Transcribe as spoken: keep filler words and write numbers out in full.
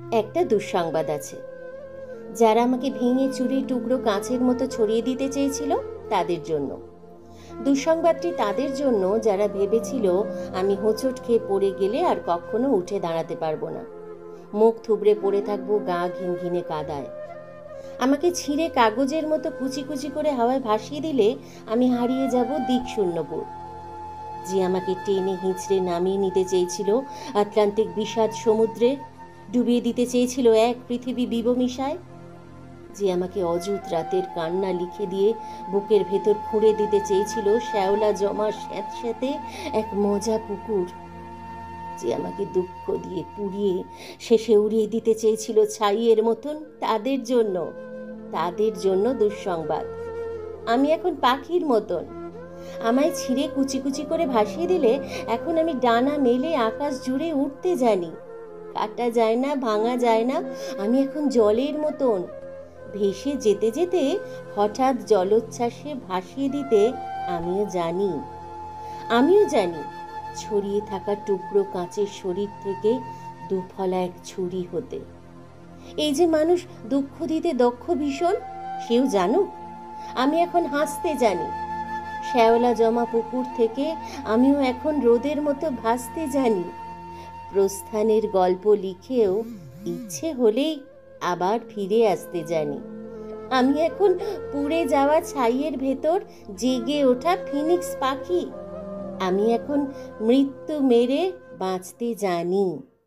একটা দুঃসংবাদ আছে। যারা আমাকে ভেঙে চুরে টুকরো কাঁচের মতো ছড়িয়ে দিতে চেয়েছিল তাদের জন্য। দুঃসংবাদটি তাদের জন্য যারা ভেবেছিল আমি হোঁচট খেয়ে পড়ে গেলে আর কখনো উঠে দাঁড়াতে পারবো না, মুখ থুবড়ে পড়ে থাকবো গা ঘিনঘিনে কাদায়। আমাকে ছিঁড়ে কাগজের মতো কুচি কুচি করে হাওয়ায় ভাসিয়ে দিলে আমি হারিয়ে যাব দিক শূন্যপুর। যে আমাকে টেনে হিঁচড়ে নামিয়ে নিতে চেয়েছিল আটলান্টিক বিষাদ সমুদ্রে, ডুবিয়ে দিতে চেয়েছিল এক পৃথিবী বিবমিশায়, যে আমাকে অযুত রাতের কান্না লিখে দিয়ে বুকের ভেতর খুঁড়ে দিতে চেয়েছিল শ্যাওলা জমা স্যাঁতস্যাঁতে এক মজা পুকুর, যে আমাকে দুঃখ দিয়ে পুড়িয়ে শেষে উড়িয়ে দিতে চেয়েছিল ছাইয়ের মতন, তাদের জন্য তাদের জন্য দুঃসংবাদ। আমি এখন পাখির মতন। আমায় ছিঁড়ে কুচি কুচি করে ভাসিয়ে দিলে এখন আমি ডানা মেলে আকাশ জুড়ে উঠতে জানি। কাটা যায় না, ভাঙা যায় না। আমি এখন জলের মতন ভেসে যেতে যেতে হঠাৎ জলোচ্ছ্বাসে ভাসিয়ে দিতে আমিও জানি আমিও জানি ছড়িয়ে থাকা টুকরো কাঁচের শরীর থেকে দুফলা এক ছুরি হতে। এই যে মানুষ দুঃখ দিতে দক্ষ ভীষণ, সেও জানুক আমি এখন হাসতে জানি। শ্যাওলা জমা পুকুর থেকে আমিও এখন রোদের মতো ভাসতে জানি। প্রস্থানের গল্প লিখেও ইচ্ছে হলেই আবার ফিরে আসতে জানি। আমি এখন পুড়ে যাওয়া ছাইয়ের ভেতর জেগে ওঠা ফিনিক্স পাখি। আমি এখন মৃত্যু মেরে বাঁচতে জানি।